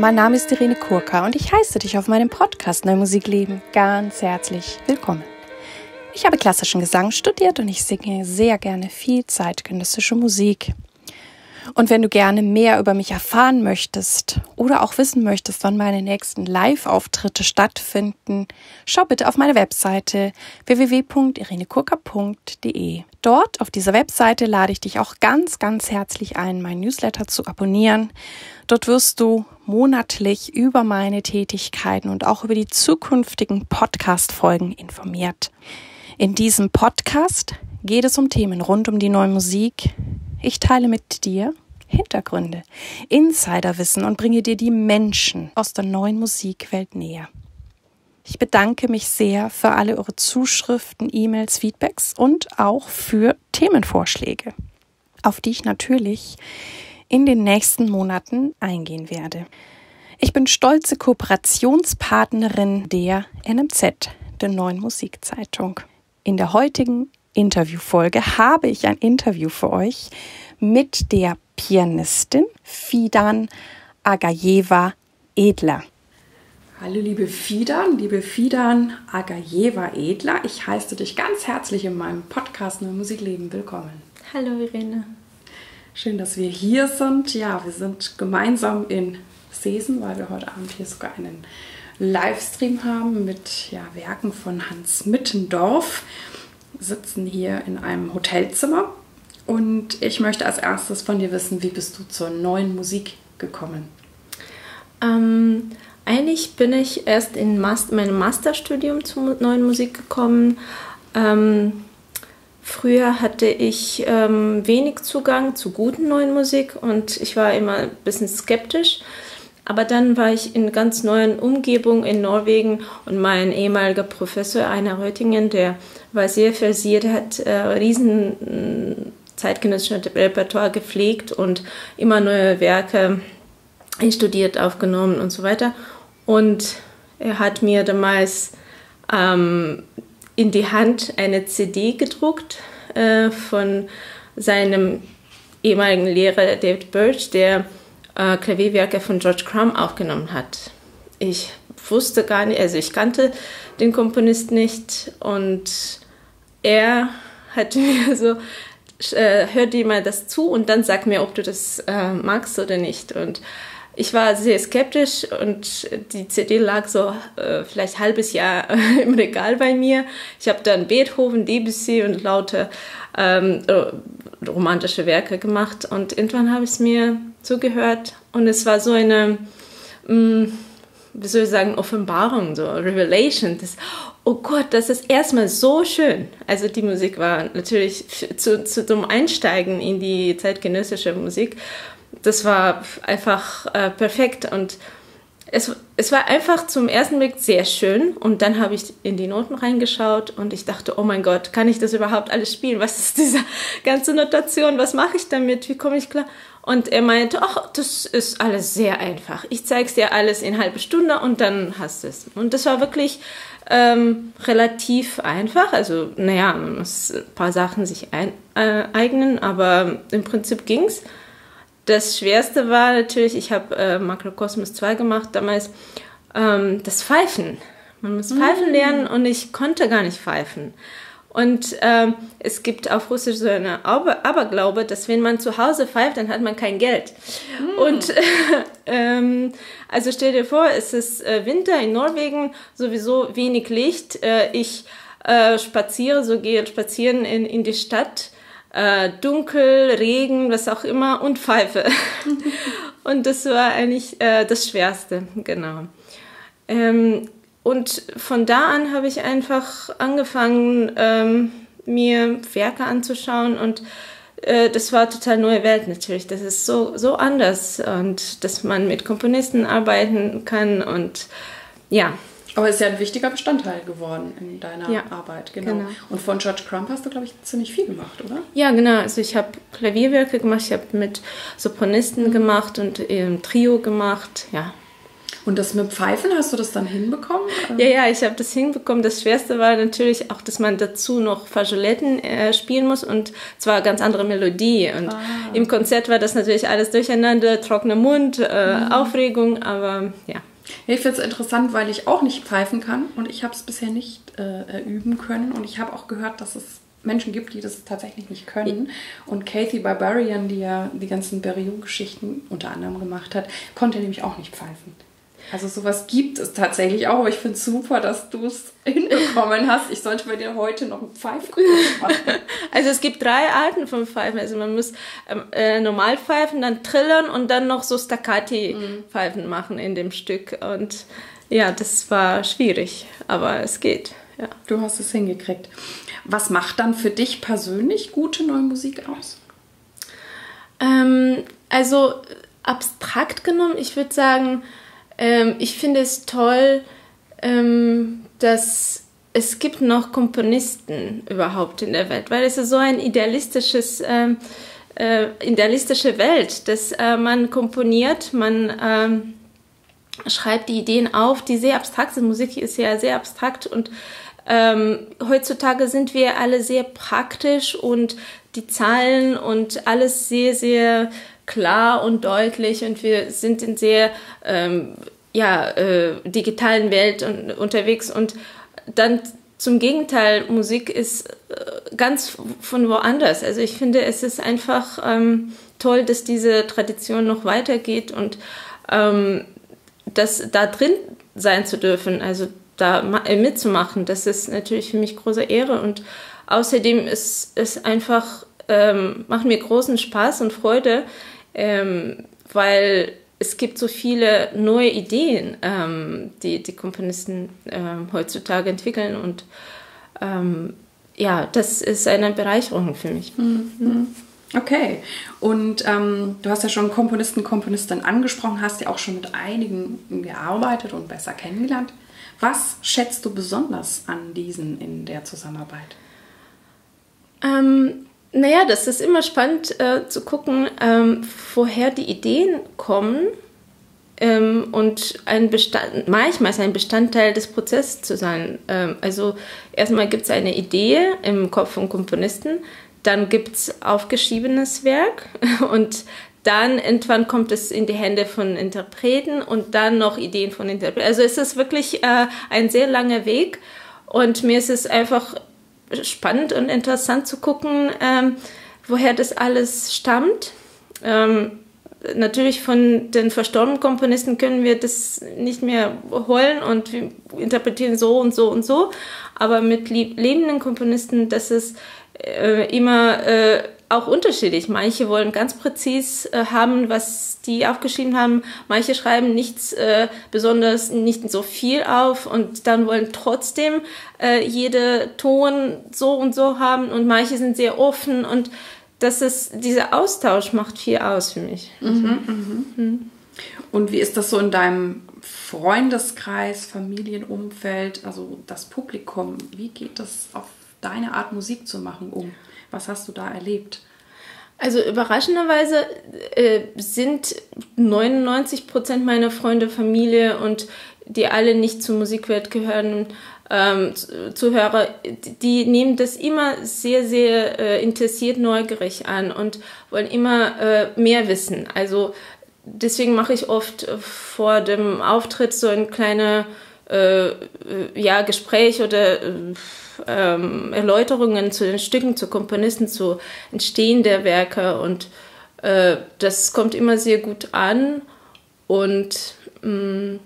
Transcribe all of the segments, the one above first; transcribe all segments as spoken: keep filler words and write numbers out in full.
mein Name ist Irene Kurka und ich heiße dich auf meinem Podcast Neue Musik leben ganz herzlich willkommen. Ich habe klassischen Gesang studiert und ich singe sehr gerne viel zeitgenössische Musik. Und wenn du gerne mehr über mich erfahren möchtest oder auch wissen möchtest, wann meine nächsten Live-Auftritte stattfinden, schau bitte auf meine Webseite w w w punkt irene kurka punkt d e. Dort auf dieser Webseite lade ich dich auch ganz, ganz herzlich ein, meinen Newsletter zu abonnieren. Dort wirst du monatlich über meine Tätigkeiten und auch über die zukünftigen Podcast-Folgen informiert. In diesem Podcast geht es um Themen rund um die neue Musik. Ich teile mit dir Hintergründe, Insiderwissen und bringe dir die Menschen aus der neuen Musikwelt näher. Ich bedanke mich sehr für alle eure Zuschriften, E-Mails, Feedbacks und auch für Themenvorschläge, auf die ich natürlich in den nächsten Monaten eingehen werde. Ich bin stolze Kooperationspartnerin der N M Z, der Neuen Musikzeitung. In der heutigen Interviewfolge habe ich ein Interview für euch mit der Pianistin Fidan Agajeva-Edler. Hallo liebe Fidan, liebe Fidan Agajeva-Edler, ich heiße dich ganz herzlich in meinem Podcast Neue Musik leben willkommen. Hallo Irene. Schön, dass wir hier sind. Ja, wir sind gemeinsam in Seesen, weil wir heute Abend hier sogar einen Livestream haben mit ja, Werken von Hans Mittendorf. Sitzen hier in einem Hotelzimmer und ich möchte als erstes von dir wissen, wie bist du zur neuen Musik gekommen? Ähm, eigentlich bin ich erst in Master, meinem Masterstudium zur neuen Musik gekommen. Ähm, früher hatte ich ähm, wenig Zugang zu guten neuen Musik und ich war immer ein bisschen skeptisch. Aber dann war ich in ganz neuen Umgebung in Norwegen und mein ehemaliger Professor Einar Röttingen, der war sehr versiert, hat äh, riesen zeitgenössisches Repertoire gepflegt und immer neue Werke studiert, aufgenommen und so weiter. Und er hat mir damals ähm, in die Hand eine C D gedruckt äh, von seinem ehemaligen Lehrer David Birch, der äh, Klavierwerke von George Crumb aufgenommen hat. Ich wusste gar nicht, also ich kannte den Komponist nicht und er hat mir so, äh, hör dir mal das zu und dann sag mir, ob du das äh, magst oder nicht. Und ich war sehr skeptisch und die C D lag so äh, vielleicht ein halbes Jahr im Regal bei mir. Ich habe dann Beethoven, Debussy und lauter ähm, romantische Werke gemacht und irgendwann habe ich es mir zugehört und es war so eine, mh, wie soll ich sagen, Offenbarung, so Revelation. Das, oh Gott, das ist erstmal so schön. Also die Musik war natürlich zu, zu zum Einsteigen in die zeitgenössische Musik. Das war einfach äh, perfekt und es, es war einfach zum ersten Blick sehr schön und dann habe ich in die Noten reingeschaut und ich dachte, oh mein Gott, kann ich das überhaupt alles spielen? Was ist diese ganze Notation? Was mache ich damit? Wie komme ich klar? Und er meinte, ach, das ist alles sehr einfach. Ich zeige es dir alles in einer halben Stunde und dann hast du es. Und das war wirklich ähm, relativ einfach. Also, naja, man muss ein paar Sachen sich ein, äh, eignen, aber im Prinzip ging es. Das Schwerste war natürlich, ich habe äh, Makrokosmos zwei gemacht, damals ähm, das Pfeifen. Man muss Pfeifen lernen und ich konnte gar nicht pfeifen. Und ähm, es gibt auf Russisch so eine Aber Aberglaube, dass wenn man zu Hause pfeift, dann hat man kein Geld. Mm. Und äh, ähm, also stell dir vor, es ist äh, Winter in Norwegen, sowieso wenig Licht. Äh, ich äh, spaziere, so gehe spazieren in, in die Stadt. Äh, dunkel, Regen, was auch immer und Pfeife. Und das war eigentlich äh, das Schwerste, genau. Ähm, und von da an habe ich einfach angefangen, ähm, mir Werke anzuschauen und äh, das war total neue Welt natürlich. Das ist so, so anders und dass man mit Komponisten arbeiten kann und ja. Aber es ist ja ein wichtiger Bestandteil geworden in deiner ja, Arbeit, genau. genau. Und von George Crumb hast du, glaube ich, ziemlich viel gemacht, oder? Ja, genau. Also ich habe Klavierwerke gemacht, ich habe mit Sopranisten mhm. gemacht und im Trio gemacht, ja. Und das mit Pfeifen, hast du das dann hinbekommen? Ja, ja, ich habe das hinbekommen. Das Schwerste war natürlich auch, dass man dazu noch Flageoletten äh, spielen muss und zwar ganz andere Melodie. Und ah. im Konzert war das natürlich alles durcheinander, trockener Mund, äh, mhm. Aufregung, aber ja. Ich finde es interessant, weil ich auch nicht pfeifen kann und ich habe es bisher nicht äh, üben können und ich habe auch gehört, dass es Menschen gibt, die das tatsächlich nicht können. Und Kathy Barbarian, die ja die ganzen Berriot-Geschichten unter anderem gemacht hat, konnte nämlich auch nicht pfeifen. Also sowas gibt es tatsächlich auch, aber ich finde es super, dass du es hinbekommen hast. Ich sollte bei dir heute noch einen Pfeifkurs machen. Also es gibt drei Arten von Pfeifen. Also man muss äh, normal pfeifen, dann trillern und dann noch so Staccati-Pfeifen machen in dem Stück. Und ja, das war schwierig, aber es geht. Ja. Du hast es hingekriegt. Was macht dann für dich persönlich gute neue Musik aus? Ähm, also abstrakt genommen, ich würde sagen, ähm, ich finde es toll, ähm, dass es gibt noch Komponisten überhaupt in der Welt, weil es ist so ein idealistisches, ähm, äh, idealistische Welt, dass äh, man komponiert, man ähm, schreibt die Ideen auf, die sehr abstrakt sind. Musik ist ja sehr abstrakt und Ähm, heutzutage sind wir alle sehr praktisch und die Zahlen und alles sehr, sehr klar und deutlich und wir sind in sehr ähm, ja, äh, digitalen Welt und, unterwegs und dann zum Gegenteil, Musik ist äh, ganz von woanders. Also ich finde, es ist einfach ähm, toll, dass diese Tradition noch weitergeht und ähm, das da drin sein zu dürfen, also da mitzumachen, das ist natürlich für mich große Ehre und außerdem ist es einfach, ähm, macht mir großen Spaß und Freude, ähm, weil es gibt so viele neue Ideen, ähm, die die Komponisten ähm, heutzutage entwickeln und ähm, ja, das ist eine Bereicherung für mich. Mhm. Okay, und ähm, du hast ja schon Komponisten, Komponistinnen angesprochen, hast ja auch schon mit einigen gearbeitet und besser kennengelernt. Was schätzt du besonders an diesen in der Zusammenarbeit? Ähm, naja, das ist immer spannend äh, zu gucken, ähm, woher die Ideen kommen ähm, und ein Bestand, manchmal ist ein Bestandteil des Prozesses zu sein. Ähm, also erstmal gibt es eine Idee im Kopf von Komponisten, dann gibt es aufgeschriebenes Werk und dann irgendwann kommt es in die Hände von Interpreten und dann noch Ideen von Interpreten. Also es ist wirklich äh, ein sehr langer Weg und mir ist es einfach spannend und interessant zu gucken, ähm, woher das alles stammt. Ähm, natürlich von den verstorbenen Komponisten können wir das nicht mehr holen und wir interpretieren so und so und so, aber mit lebenden Komponisten, das ist äh, immer äh, auch unterschiedlich. Manche wollen ganz präzis äh, haben, was die aufgeschrieben haben. Manche schreiben nichts äh, besonders, nicht so viel auf und dann wollen trotzdem äh, jede Ton so und so haben und manche sind sehr offen und das ist, dieser Austausch macht viel aus für mich. Mhm, mhm. Mhm. Und wie ist das so in deinem Freundeskreis, Familienumfeld, also das Publikum? Wie geht das auf deine Art Musik zu machen um? Was hast du da erlebt? Also überraschenderweise äh, sind neunundneunzig Prozent meiner Freunde, Familie und die alle nicht zur Musikwelt gehören, ähm, Zuhörer, die nehmen das immer sehr, sehr äh, interessiert, neugierig an und wollen immer äh, mehr wissen. Also deswegen mache ich oft vor dem Auftritt so ein kleines äh, ja, Gespräch oder äh, Ähm, Erläuterungen zu den Stücken, zu Komponisten, zu Entstehen der Werke und äh, das kommt immer sehr gut an und mh,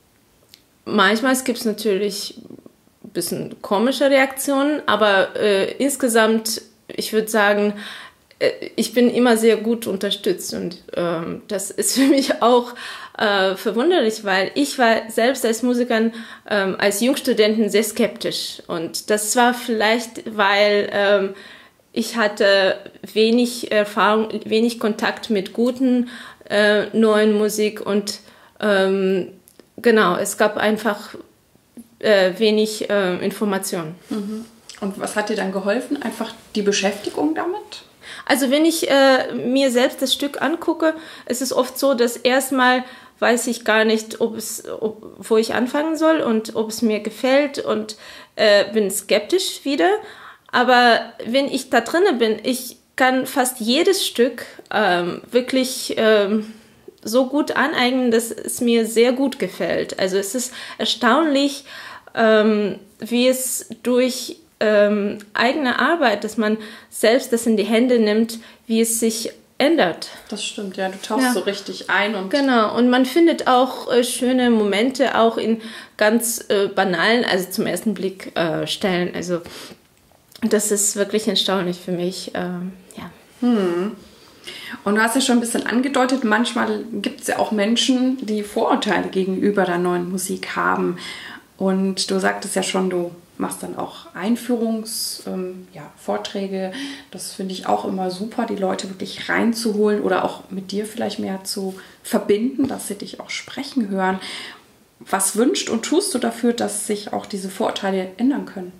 manchmal gibt es natürlich ein bisschen komische Reaktionen, aber äh, insgesamt, ich würde sagen, äh, ich bin immer sehr gut unterstützt und äh, das ist für mich auch Äh, verwunderlich, weil ich war selbst als Musikerin, ähm, als Jungstudentin sehr skeptisch und das war vielleicht, weil ähm, ich hatte wenig Erfahrung, wenig Kontakt mit guten äh, neuen Musik und ähm, genau, es gab einfach äh, wenig äh, Informationen. Mhm. Und was hat dir dann geholfen? Einfach die Beschäftigung damit? Also wenn ich äh, mir selbst das Stück angucke, ist es oft so, dass erstmal weiß ich gar nicht, ob es, ob, wo ich anfangen soll und ob es mir gefällt und äh, bin skeptisch wieder. Aber wenn ich da drinne bin, ich kann fast jedes Stück ähm, wirklich ähm, so gut aneignen, dass es mir sehr gut gefällt. Also es ist erstaunlich, ähm, wie es durch ähm, eigene Arbeit, dass man selbst das in die Hände nimmt, wie es sich ändert. Das stimmt, ja, du tauchst ja so richtig ein. Und genau, und man findet auch äh, schöne Momente auch in ganz äh, banalen, also zum ersten Blick äh, Stellen. Also das ist wirklich erstaunlich für mich, ähm, ja. Hm. Und du hast ja schon ein bisschen angedeutet, manchmal gibt es ja auch Menschen, die Vorurteile gegenüber der neuen Musik haben. Und du sagtest ja schon, du machst dann auch Einführungsvorträge. Ja, Vorträge. Das finde ich auch immer super, die Leute wirklich reinzuholen oder auch mit dir vielleicht mehr zu verbinden, dass sie dich auch sprechen hören. Was wünschst und tust du dafür, dass sich auch diese Vorurteile ändern können?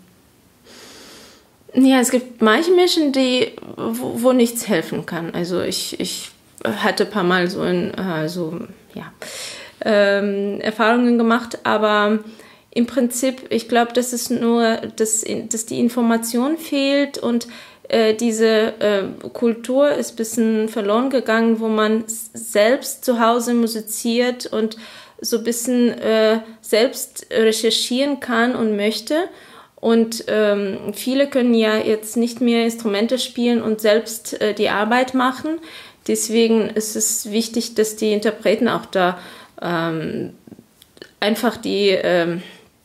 Ja, es gibt manche Menschen, die, wo, wo nichts helfen kann. Also ich, ich hatte ein paar Mal so, in, äh, so ja, ähm, Erfahrungen gemacht, aber im Prinzip, ich glaube, dass es nur, dass, dass die Information fehlt und äh, diese äh, Kultur ist ein bisschen verloren gegangen, wo man selbst zu Hause musiziert und so ein bisschen äh, selbst recherchieren kann und möchte. Und ähm, viele können ja jetzt nicht mehr Instrumente spielen und selbst äh, die Arbeit machen. Deswegen ist es wichtig, dass die Interpreten auch da ähm, einfach die, ähm,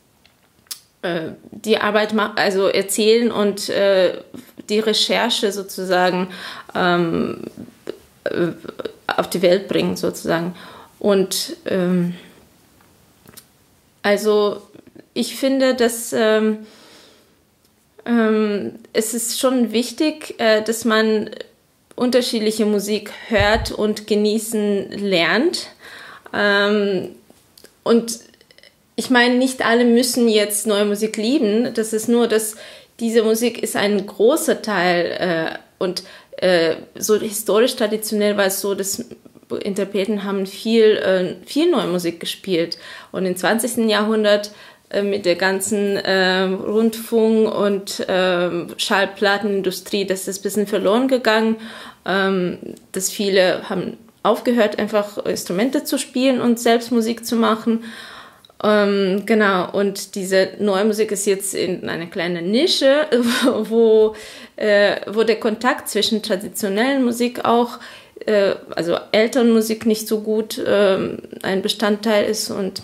äh, die Arbeit ma- also erzählen und äh, die Recherche sozusagen ähm, äh, auf die Welt bringen sozusagen. Und ähm, also ich finde, dass ähm, ähm, es ist schon wichtig, äh, dass man unterschiedliche Musik hört und genießen lernt. Ähm, und ich meine, nicht alle müssen jetzt neue Musik lieben. Das ist nur, dass diese Musik ist ein großer Teil äh, und äh, so historisch traditionell war es so, dass Interpreten haben viel, äh, viel neue Musik gespielt. Und im zwanzigsten Jahrhundert äh, mit der ganzen äh, Rundfunk- und äh, Schallplattenindustrie, das ist ein bisschen verloren gegangen. Ähm, dass viele haben aufgehört, einfach Instrumente zu spielen und selbst Musik zu machen. Ähm, genau, und diese neue Musik ist jetzt in einer kleinen Nische, wo, äh, wo der Kontakt zwischen traditionellen Musik auch also Elternmusik nicht so gut äh, ein Bestandteil ist und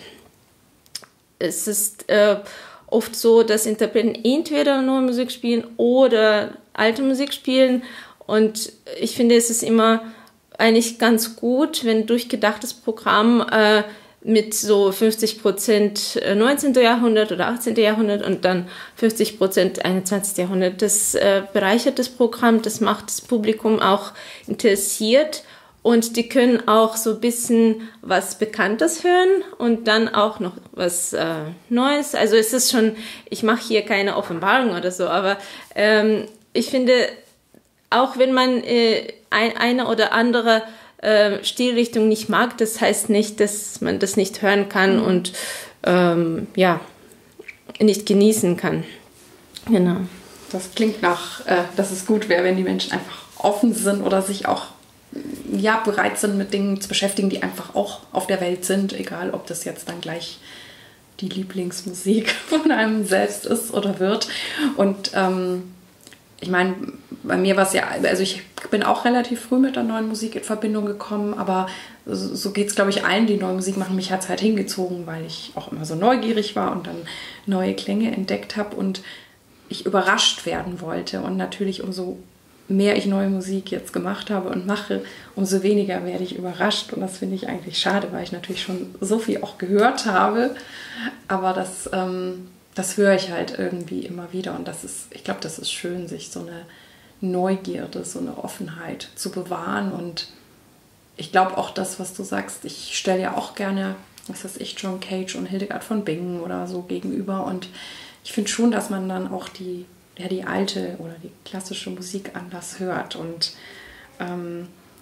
es ist äh, oft so, dass Interpreten entweder neue Musik spielen oder alte Musik spielen und ich finde, es ist immer eigentlich ganz gut, wenn ein durchgedachtes Programm äh, mit so fünfzig Prozent neunzehnten Jahrhundert oder achtzehnten Jahrhundert und dann fünfzig Prozent einundzwanzigsten Jahrhundert. Das äh, bereichert das Programm, das macht das Publikum auch interessiert und die können auch so ein bisschen was Bekanntes hören und dann auch noch was äh, Neues. Also es ist schon, ich mache hier keine Offenbarung oder so, aber ähm, ich finde, auch wenn man äh, ein, eine oder andere Stilrichtung nicht mag, das heißt nicht, dass man das nicht hören kann mhm. und ähm, ja, nicht genießen kann. Genau. Das klingt nach, äh, dass es gut wäre, wenn die Menschen einfach offen sind oder sich auch ja, bereit sind, mit Dingen zu beschäftigen, die einfach auch auf der Welt sind, egal ob das jetzt dann gleich die Lieblingsmusik von einem selbst ist oder wird. Und ähm, ich meine, bei mir war es ja, also ich bin auch relativ früh mit der neuen Musik in Verbindung gekommen, aber so, so geht es, glaube ich, allen, die neue Musik machen. Mich hat es halt hingezogen, weil ich auch immer so neugierig war und dann neue Klänge entdeckt habe und ich überrascht werden wollte. Und natürlich, umso mehr ich neue Musik jetzt gemacht habe und mache, umso weniger werde ich überrascht. Und das finde ich eigentlich schade, weil ich natürlich schon so viel auch gehört habe. Aber das... Ähm, Das höre ich halt irgendwie immer wieder und das ist, ich glaube, das ist schön, sich so eine Neugierde, so eine Offenheit zu bewahren und ich glaube auch das, was du sagst, ich stelle ja auch gerne, was weiß ich, John Cage und Hildegard von Bingen oder so gegenüber und ich finde schon, dass man dann auch die, ja, die alte oder die klassische Musik anders hört und ähm,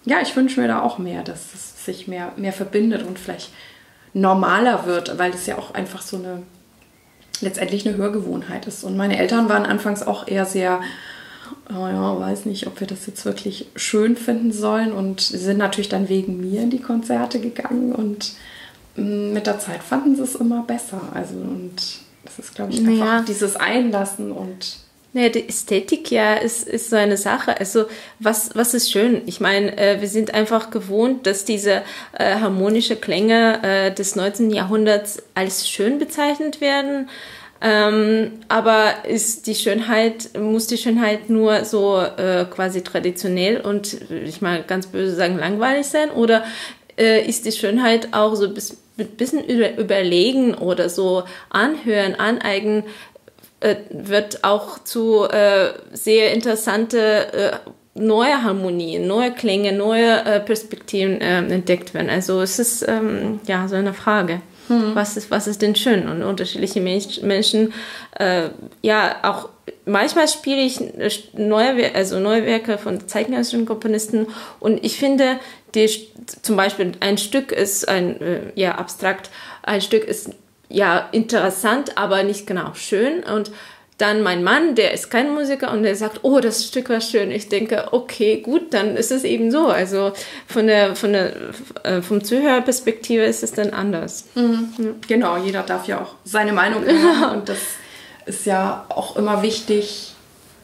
ja, ich wünsche mir da auch mehr, dass es sich mehr, mehr verbindet und vielleicht normaler wird, weil das ja auch einfach so eine, letztendlich eine Hörgewohnheit ist. Und meine Eltern waren anfangs auch eher sehr, oh ja, weiß nicht, ob wir das jetzt wirklich schön finden sollen, und sie sind natürlich dann wegen mir in die Konzerte gegangen, und mit der Zeit fanden sie es immer besser. Also, und das ist, glaube ich, einfach Ja. dieses Einlassen und Naja, die Ästhetik ja ist, ist so eine Sache. Also was, was ist schön? Ich meine, äh, wir sind einfach gewohnt, dass diese äh, harmonische Klänge äh, des neunzehnten Jahrhunderts als schön bezeichnet werden. Ähm, aber ist die Schönheit, muss die Schönheit nur so äh, quasi traditionell und, ich mal ganz böse sagen, langweilig sein? Oder äh, ist die Schönheit auch so bis, mit bisschen über, überlegen oder so anhören, aneignen, äh, wird auch zu äh, sehr interessante äh, neue Harmonien, neue Klänge, neue äh, Perspektiven äh, entdeckt werden. Also es ist ähm, ja so eine Frage. Hm. Was ist, was ist denn schön? Und unterschiedliche Mensch, Menschen, äh, ja, auch manchmal spiele ich neue, also neue Werke von zeitgenössischen Komponisten, und ich finde, die, zum Beispiel ein Stück ist ein, äh, ja, abstrakt, ein Stück ist ja interessant, aber nicht genau schön, und dann mein Mann, der ist kein Musiker, und der sagt, oh, das Stück war schön. Ich denke, okay, gut, dann ist es eben so. Also von der, von der, äh, vom Zuhörerperspektive ist es dann anders. Mhm. Ja. Genau, jeder darf ja auch seine Meinung haben, und das ist ja auch immer wichtig,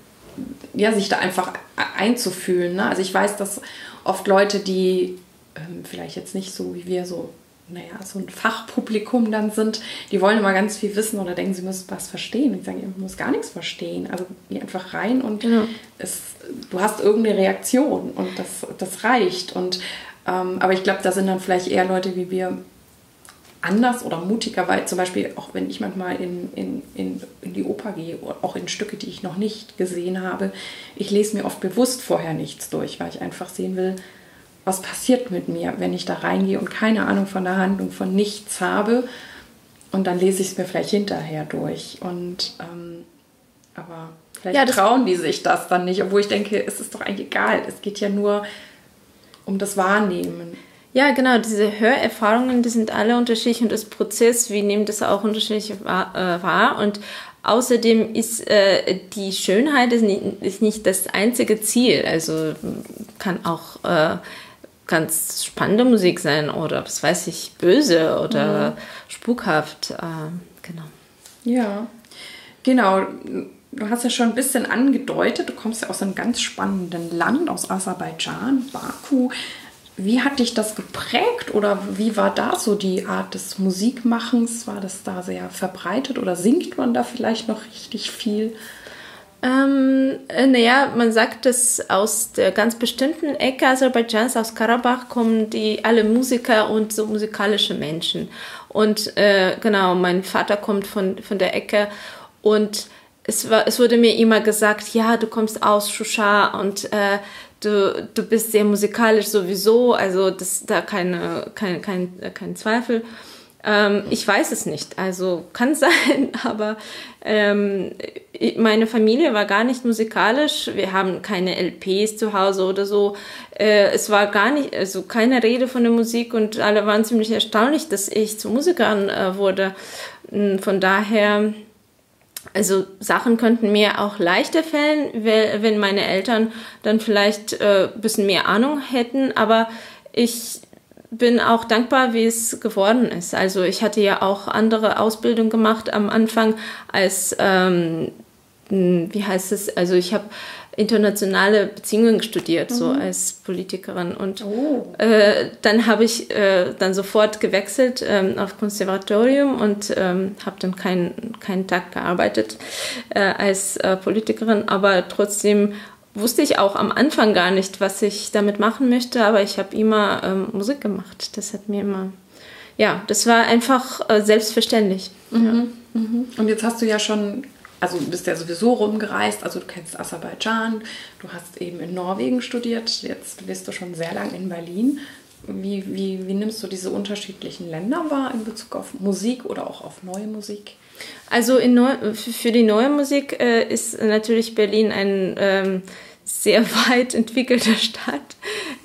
ja, sich da einfach einzufühlen. Ne? Also ich weiß, dass oft Leute, die ähm, vielleicht jetzt nicht so wie wir so, naja, so ein Fachpublikum dann sind, die wollen immer ganz viel wissen oder denken, sie müssen was verstehen. Und ich sage, ich muss gar nichts verstehen. Also geh einfach rein und Ja. es, du hast irgendeine Reaktion, und das, das reicht. Und, ähm, aber ich glaube, da sind dann vielleicht eher Leute wie wir anders oder mutiger, weil zum Beispiel auch wenn ich manchmal in, in, in, in die Oper gehe, auch in Stücke, die ich noch nicht gesehen habe, ich lese mir oft bewusst vorher nichts durch, weil ich einfach sehen will, was passiert mit mir, wenn ich da reingehe und keine Ahnung von der Handlung, von nichts habe, und dann lese ich es mir vielleicht hinterher durch. Und ähm, aber vielleicht Ja, das- trauen die sich das dann nicht, obwohl ich denke, es ist doch eigentlich egal. Es geht ja nur um das Wahrnehmen. Ja, genau, diese Hörerfahrungen, die sind alle unterschiedlich, und das Prozess, wir nehmen das auch unterschiedlich wahr. Äh, wahr. Und außerdem ist äh, die Schönheit ist nicht, ist nicht das einzige Ziel. Also kann auch äh, ganz spannende Musik sein oder, was weiß ich, böse oder mhm. spukhaft. Äh, genau. Ja, genau. Du hast ja schon ein bisschen angedeutet, du kommst ja aus einem ganz spannenden Land, aus Aserbaidschan, Baku. Wie hat dich das geprägt, oder wie war da so die Art des Musikmachens? War das da sehr verbreitet oder singt man da vielleicht noch richtig viel? Ähm, äh, naja, man sagt, dass aus der ganz bestimmten Ecke Aserbaidschans, aus Karabach, kommen die alle Musiker und so musikalische Menschen. Und äh, genau, mein Vater kommt von, von der Ecke, und es, war, es wurde mir immer gesagt, ja, du kommst aus Shusha und äh, du, du bist sehr musikalisch sowieso, also das da keine, kein, kein, kein Zweifel. Ähm, ich weiß es nicht, also kann sein, aber ähm, meine Familie war gar nicht musikalisch, wir haben keine L Ps zu Hause oder so, äh, es war gar nicht, also keine Rede von der Musik, und alle waren ziemlich erstaunlich, dass ich zur Musikerin äh, wurde. Von daher, also Sachen könnten mir auch leichter fallen, wenn meine Eltern dann vielleicht äh, ein bisschen mehr Ahnung hätten, aber ich bin auch dankbar, wie es geworden ist. Also ich hatte ja auch andere Ausbildung gemacht am Anfang als, ähm, wie heißt es, also ich habe internationale Beziehungen studiert, mhm. so als Politikerin, und oh. äh, dann habe ich äh, dann sofort gewechselt ähm, auf Konservatorium und ähm, habe dann keinen keinen Tag gearbeitet äh, als äh, Politikerin, aber trotzdem wusste ich auch am Anfang gar nicht, was ich damit machen möchte, aber ich habe immer ähm, Musik gemacht. Das hat mir immer, ja, das war einfach äh, selbstverständlich. Mhm. Ja. Mhm. Und jetzt hast du ja schon, also du bist ja sowieso rumgereist, also du kennst Aserbaidschan, du hast eben in Norwegen studiert, jetzt bist du schon sehr lang in Berlin. Wie, wie, wie nimmst du diese unterschiedlichen Länder wahr in Bezug auf Musik oder auch auf neue Musik? Also in Neu- für die neue Musik äh, ist natürlich Berlin ein ähm, sehr weit entwickelter Stadt.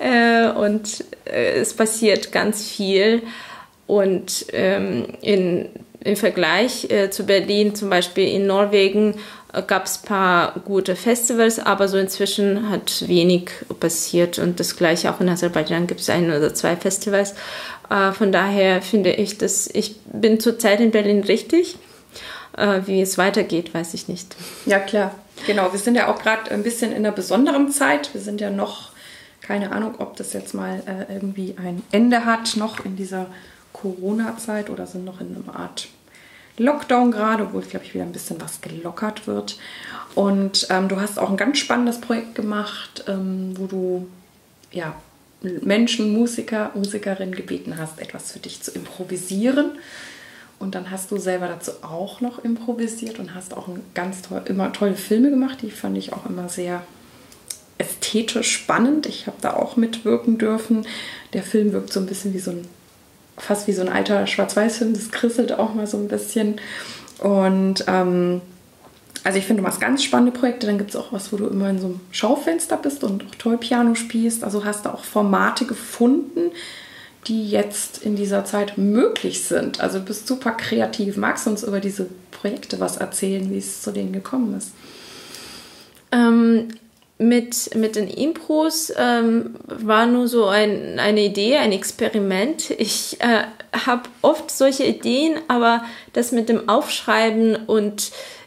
äh, und äh, es passiert ganz viel. Und ähm, in, im Vergleich äh, zu Berlin, zum Beispiel in Norwegen, äh, gab es ein paar gute Festivals, aber so inzwischen hat wenig passiert. Und das gleiche auch in Aserbaidschan gibt es ein oder zwei Festivals. Äh, von daher finde ich, dass ich bin zurzeit in Berlin richtig. Äh, wie es weitergeht, weiß ich nicht. Ja, klar. Genau, wir sind ja auch gerade ein bisschen in einer besonderen Zeit. Wir sind ja noch, keine Ahnung, ob das jetzt mal äh, irgendwie ein Ende hat, noch in dieser Corona-Zeit oder sind noch in einer Art Lockdown gerade, obwohl, glaube ich, wieder ein bisschen was gelockert wird. Und ähm, du hast auch ein ganz spannendes Projekt gemacht, ähm, wo du ja, Menschen, Musiker, Musikerinnen gebeten hast, etwas für dich zu improvisieren. Und dann hast du selber dazu auch noch improvisiert und hast auch ein ganz toll, immer tolle Filme gemacht. Die fand ich auch immer sehr ästhetisch spannend. Ich habe da auch mitwirken dürfen. Der Film wirkt so ein bisschen wie so ein, fast wie so ein alter Schwarz-Weiß-Film. Das krisselt auch mal so ein bisschen. Und ähm, also ich finde, du machst ganz spannende Projekte. Dann gibt es auch was, wo du immer in so einem Schaufenster bist und auch toll Piano spielst. Also hast du auch Formate gefunden, die jetzt in dieser Zeit möglich sind. Also du bist super kreativ. Magst du uns über diese Projekte was erzählen, wie es zu denen gekommen ist? Ähm, mit, mit den Impros ähm, war nur so ein, eine Idee, ein Experiment. Ich äh, habe oft solche Ideen, aber das mit dem Aufschreiben und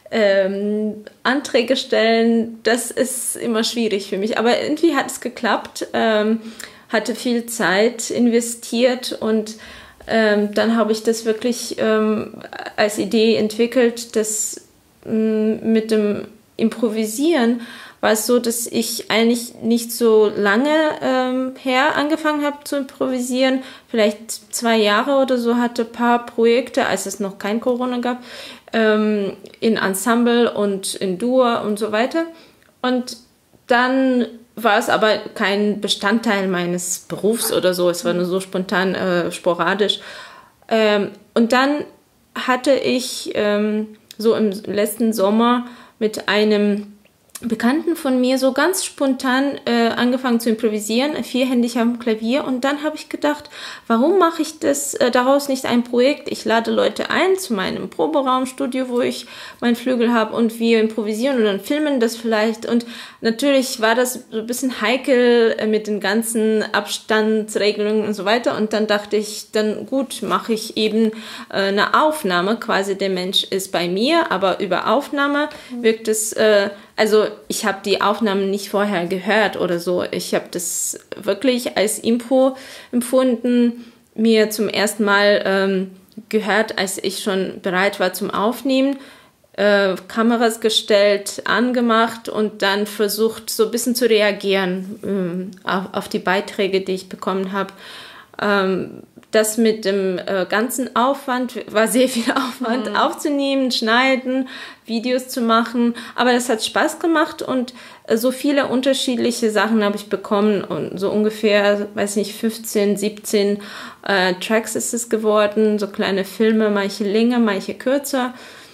ähm, Anträge stellen, das ist immer schwierig für mich. Aber irgendwie hat es geklappt. Ähm, hatte viel Zeit investiert und ähm, dann habe ich das wirklich ähm, als Idee entwickelt, dass ähm, mit dem Improvisieren war es so, dass ich eigentlich nicht so lange ähm, her angefangen habe zu improvisieren, vielleicht zwei Jahre oder so, hatte ein paar Projekte, als es noch kein Corona gab, ähm, in Ensemble und in Duo und so weiter. Und dann war es aber kein Bestandteil meines Berufs oder so. Es war nur so spontan, äh, sporadisch. Ähm, und dann hatte ich ähm, so im letzten Sommer mit einem Bekannten von mir so ganz spontan äh, angefangen zu improvisieren, vierhändig am Klavier. Und dann habe ich gedacht, warum mache ich das äh, daraus nicht ein Projekt? Ich lade Leute ein zu meinem Proberaumstudio, wo ich meinen Flügel habe und wir improvisieren und dann filmen das vielleicht. Und natürlich war das so ein bisschen heikel äh, mit den ganzen Abstandsregelungen und so weiter. Und dann dachte ich, dann gut, mache ich eben äh, eine Aufnahme. Quasi der Mensch ist bei mir, aber über Aufnahme wirkt es... Äh, Also ich habe die Aufnahmen nicht vorher gehört oder so. Ich habe das wirklich als Impro empfunden, mir zum ersten Mal ähm, gehört, als ich schon bereit war zum Aufnehmen, äh, Kameras gestellt, angemacht und dann versucht, so ein bisschen zu reagieren ähm, auf, auf die Beiträge, die ich bekommen habe. Ähm, Das mit dem äh, ganzen Aufwand, war sehr viel Aufwand, mhm. aufzunehmen, schneiden, Videos zu machen. Aber das hat Spaß gemacht und äh, so viele unterschiedliche Sachen habe ich bekommen. Und so ungefähr, weiß nicht, fünfzehn, siebzehn äh, Tracks ist es geworden. So kleine Filme, manche länger, manche kürzer.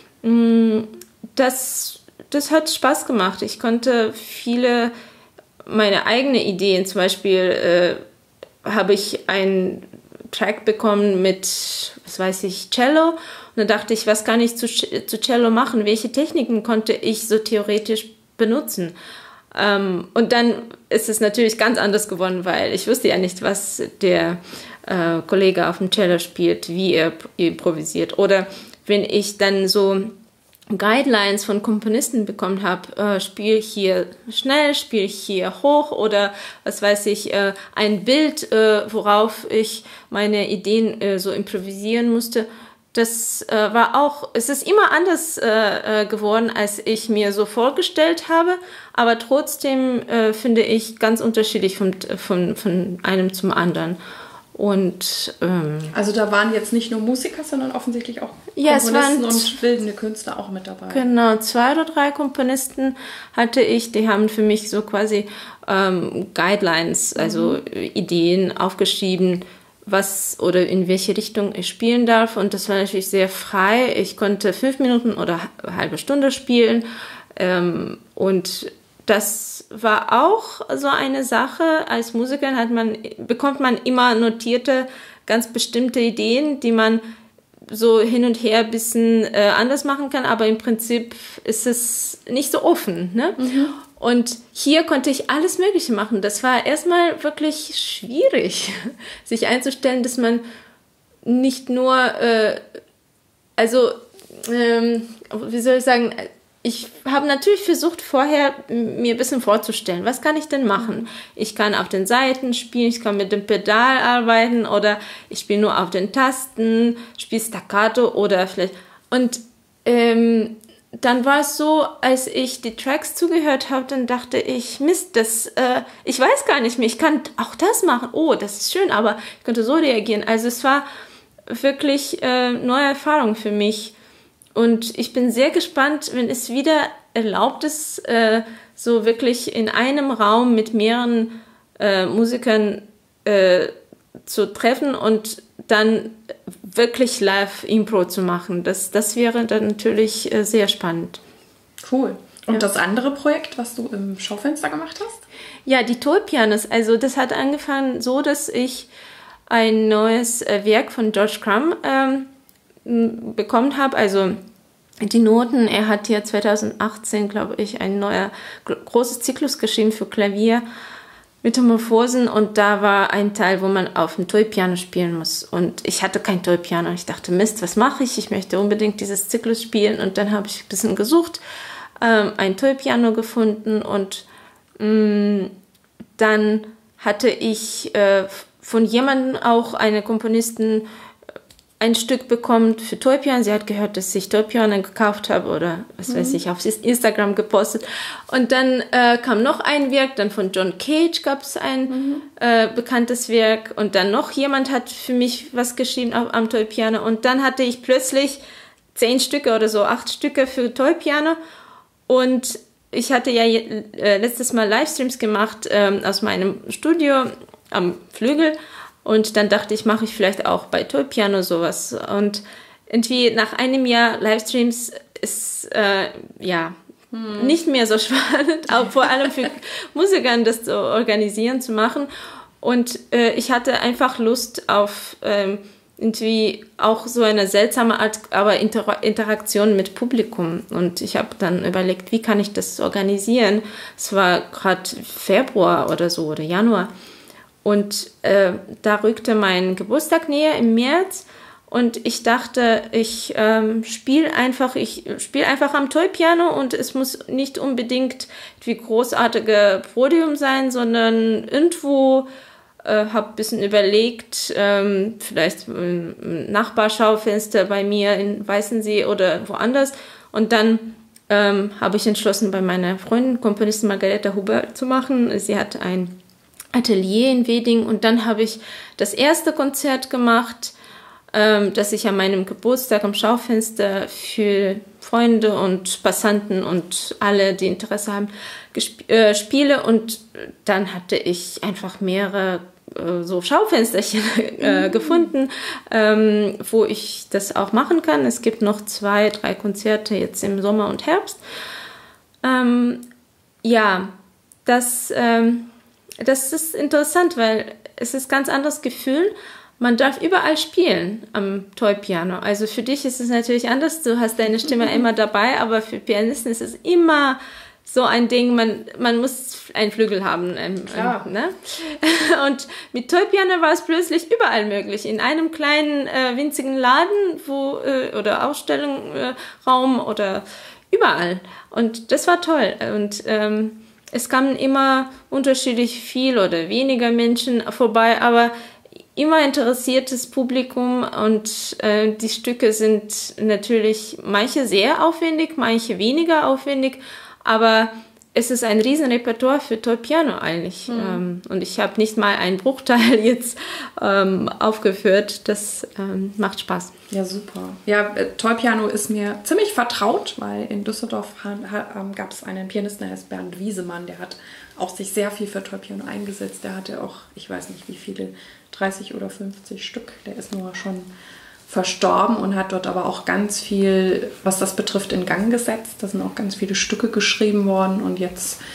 Das, das hat Spaß gemacht. Ich konnte viele, meine eigenen Ideen, zum Beispiel äh, habe ich ein Track bekommen mit, was weiß ich, Cello. Und dann dachte ich, was kann ich zu, zu Cello machen? Welche Techniken konnte ich so theoretisch benutzen? Ähm, und dann ist es natürlich ganz anders geworden, weil ich wusste ja nicht, was der äh, Kollege auf dem Cello spielt, wie er improvisiert. Oder wenn ich dann so Guidelines von Komponisten bekommen habe, äh, spiele ich hier schnell, spiele ich hier hoch oder was weiß ich, äh, ein Bild, äh, worauf ich meine Ideen äh, so improvisieren musste. Das äh, war auch, es ist immer anders äh, geworden, als ich mir so vorgestellt habe, aber trotzdem äh, finde ich ganz unterschiedlich von, von, von einem zum anderen. Und ähm, also da waren jetzt nicht nur Musiker, sondern offensichtlich auch ja, Komponisten es waren, und bildende Künstler auch mit dabei. Genau, zwei oder drei Komponisten hatte ich, die haben für mich so quasi ähm, Guidelines, also mhm. Ideen aufgeschrieben, was oder in welche Richtung ich spielen darf. Und das war natürlich sehr frei. Ich konnte fünf Minuten oder eine halbe Stunde spielen ähm, und das war auch so eine Sache. Als Musiker hat man, bekommt man immer notierte, ganz bestimmte Ideen, die man so hin und her ein bisschen äh, anders machen kann, aber im Prinzip ist es nicht so offen. Ne? Mhm. Und hier konnte ich alles Mögliche machen. Das war erstmal wirklich schwierig, sich einzustellen, dass man nicht nur, äh, also, ähm, wie soll ich sagen, ich habe natürlich versucht, vorher mir ein bisschen vorzustellen, was kann ich denn machen? Ich kann auf den Saiten spielen, ich kann mit dem Pedal arbeiten oder ich spiele nur auf den Tasten, spiele Staccato oder vielleicht. Und ähm, dann war es so, als ich die Tracks zugehört habe, dann dachte ich, Mist, das, äh, ich weiß gar nicht mehr, ich kann auch das machen. Oh, das ist schön, aber ich konnte so reagieren. Also es war wirklich äh, neue Erfahrung für mich. Und ich bin sehr gespannt, wenn es wieder erlaubt ist, äh, so wirklich in einem Raum mit mehreren äh, Musikern äh, zu treffen und dann wirklich Live-Impro zu machen. Das, das wäre dann natürlich äh, sehr spannend. Cool. Und ja. Das andere Projekt, was du im Schaufenster gemacht hast? Ja, die Toy-Pianos. Also das hat angefangen so, dass ich ein neues äh, Werk von George Crumb ähm, bekommen habe, also die Noten. Er hat ja zwanzig achtzehn, glaube ich, ein neuer großes Zyklus geschrieben für Klavier, Metamorphosen, und da war ein Teil, wo man auf dem Toy-Piano spielen muss. Und ich hatte kein Toy-Piano. Ich dachte, Mist, was mache ich? Ich möchte unbedingt dieses Zyklus spielen. Und dann habe ich ein bisschen gesucht, ähm, ein Toy-Piano gefunden, und mh, dann hatte ich äh, von jemandem auch, eine Komponistin, ein Stück bekommen für Toy-Piano. Sie hat gehört, dass ich Toy-Piano gekauft habe oder was mhm. weiß ich, auf Instagram gepostet. Und dann äh, kam noch ein Werk, dann von John Cage gab es ein mhm. äh, bekanntes Werk, und dann noch jemand hat für mich was geschrieben auf, am Toy-Piano, und dann hatte ich plötzlich zehn Stücke oder so, acht Stücke für Toy-Piano, und ich hatte ja äh, letztes Mal Livestreams gemacht ähm, aus meinem Studio am Flügel. Und dann dachte ich, mache ich vielleicht auch bei Toy-Piano sowas. Und irgendwie nach einem Jahr Livestreams ist äh, ja hm. nicht mehr so spannend, auch vor allem für Musikern das zu organisieren, zu machen. Und äh, ich hatte einfach Lust auf ähm, irgendwie auch so eine seltsame Art, aber Inter- Interaktion mit Publikum. Und ich habe dann überlegt, wie kann ich das organisieren? Es war gerade Februar oder so oder Januar. Und äh, da rückte mein Geburtstag näher im März, und ich dachte, ich ähm, spiele einfach, ich spiele einfach am Toy-Piano, und es muss nicht unbedingt wie großartige Podium sein, sondern irgendwo äh, habe ein bisschen überlegt, ähm, vielleicht ein Nachbarschaufenster bei mir in Weißensee oder woanders, und dann ähm, habe ich entschlossen, bei meiner Freundin, Komponistin Margareta Huber zu machen. Sie hat ein Atelier in Weding, und dann habe ich das erste Konzert gemacht, ähm, das ich an meinem Geburtstag am Schaufenster für Freunde und Passanten und alle, die Interesse haben, gesp- äh, spiele, und dann hatte ich einfach mehrere äh, so Schaufensterchen äh, mhm. gefunden, ähm, wo ich das auch machen kann. Es gibt noch zwei, drei Konzerte jetzt im Sommer und Herbst. Ähm, ja, das ähm, Das ist interessant, weil es ist ein ganz anderes Gefühl. Man darf überall spielen am Toy-Piano. Also für dich ist es natürlich anders. Du hast deine Stimme immer dabei, aber für Pianisten ist es immer so ein Ding, man, man muss einen Flügel haben. Ähm, ähm, ne? Und mit Toy-Piano war es plötzlich überall möglich. In einem kleinen, äh, winzigen Laden wo äh, oder Ausstellungsraum äh, oder überall. Und das war toll. Und ähm, es kamen immer unterschiedlich viel oder weniger Menschen vorbei, aber immer interessiertes Publikum, und äh, die Stücke sind natürlich manche sehr aufwendig, manche weniger aufwendig, aber es ist ein Riesenrepertoire für Toy-Piano eigentlich. Mhm. Ähm, und ich habe nicht mal einen Bruchteil jetzt ähm, aufgeführt. Das ähm, macht Spaß. Ja, super. Ja, Toy-Piano ist mir ziemlich vertraut, weil in Düsseldorf ähm, gab es einen Pianisten, der heißt Bernd Wiesemann, der hat auch sich sehr viel für Toy-Piano eingesetzt. Der hatte auch, ich weiß nicht wie viele, dreißig oder fünfzig Stück. Der ist nur schon verstorben und hat dort aber auch ganz viel, was das betrifft, in Gang gesetzt. Da sind auch ganz viele Stücke geschrieben worden, und jetzt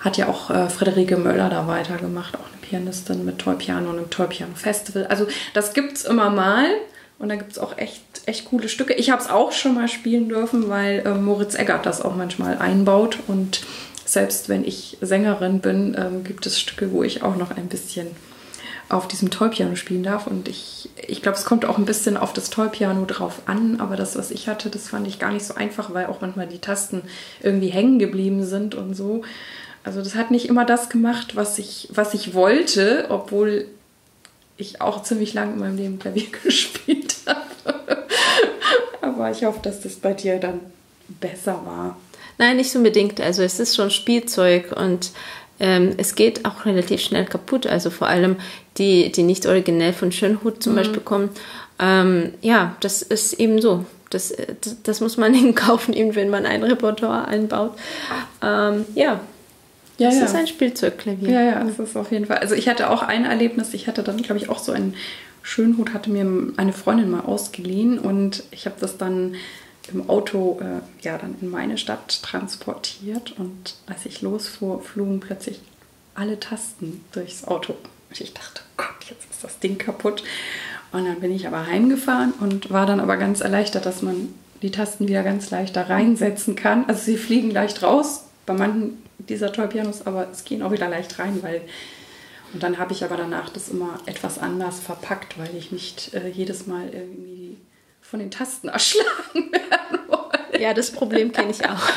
hat ja auch äh, Friederike Möller da weitergemacht, auch eine Pianistin mit Toy Piano und einem Toy Piano Festival. Also das gibt es immer mal und da gibt es auch echt, echt coole Stücke. Ich habe es auch schon mal spielen dürfen, weil äh, Moritz Eggert das auch manchmal einbaut und selbst wenn ich Sängerin bin, ähm, gibt es Stücke, wo ich auch noch ein bisschen auf diesem Toy-Piano spielen darf. Und ich, ich glaube, es kommt auch ein bisschen auf das Toy-Piano drauf an. Aber das, was ich hatte, das fand ich gar nicht so einfach, weil auch manchmal die Tasten irgendwie hängen geblieben sind und so. Also das hat nicht immer das gemacht, was ich, was ich wollte, obwohl ich auch ziemlich lange in meinem Leben Klavier gespielt habe. Aber ich hoffe, dass das bei dir dann besser war. Nein, nicht unbedingt. Also es ist schon Spielzeug und ähm, es geht auch relativ schnell kaputt. Also vor allem die, die nicht originell von Schönhut zum mhm. Beispiel kommen. Ähm, ja, das ist eben so. Das, das, das muss man in Kauf nehmen, wenn man ein Repertoire einbaut. Ähm, ja, ja, das ja. ist ein Spielzeugklavier. Ja, ja, das ist auf jeden Fall. Also ich hatte auch ein Erlebnis. Ich hatte dann, glaube ich, auch so einen Schönhut, hatte mir eine Freundin mal ausgeliehen und ich habe das dann im Auto äh, ja dann in meine Stadt transportiert und als ich losfuhr, flogen plötzlich alle Tasten durchs Auto. Und ich dachte, oh Gott, jetzt ist das Ding kaputt. Und dann bin ich aber heimgefahren und war dann aber ganz erleichtert, dass man die Tasten wieder ganz leicht da reinsetzen kann. Also sie fliegen leicht raus bei manchen dieser Toy-Pianos, aber es gehen auch wieder leicht rein, weil und dann habe ich aber danach das immer etwas anders verpackt, weil ich nicht äh, jedes Mal irgendwie von den Tasten erschlagen werden wollte. Ja, das Problem kenne ich auch.